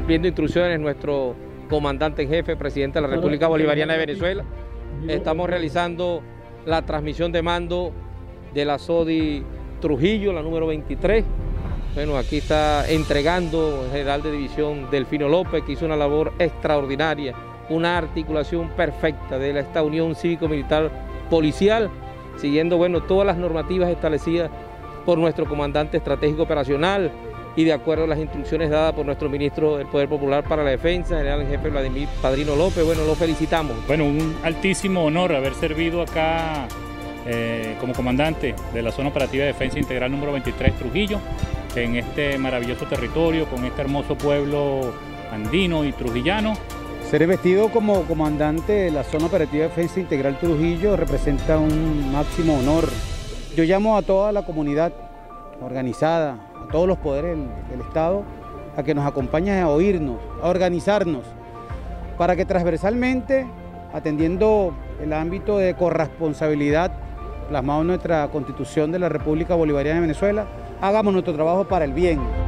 cumpliendo instrucciones nuestro comandante en jefe, presidente de la República Bolivariana de Venezuela. Estamos realizando la transmisión de mando de la SODI Trujillo, la número 23. Bueno, aquí está entregando el general de división Delfino López, que hizo una labor extraordinaria, una articulación perfecta de esta unión cívico-militar policial, siguiendo, bueno, todas las normativas establecidas por nuestro comandante estratégico operacional y de acuerdo a las instrucciones dadas por nuestro ministro del Poder Popular para la Defensa, general en jefe Vladimir Padrino López. Bueno, lo felicitamos. Bueno, un altísimo honor haber servido acá como comandante de la Zona Operativa de Defensa Integral número 23 Trujillo, en este maravilloso territorio, con este hermoso pueblo andino y trujillano. Ser investido como comandante de la Zona Operativa de Defensa Integral Trujillo representa un máximo honor. Yo llamo a toda la comunidad organizada, a todos los poderes del Estado, a que nos acompañen a oírnos, a organizarnos, para que transversalmente, atendiendo el ámbito de corresponsabilidad plasmado en nuestra Constitución de la República Bolivariana de Venezuela, hagamos nuestro trabajo para el bien.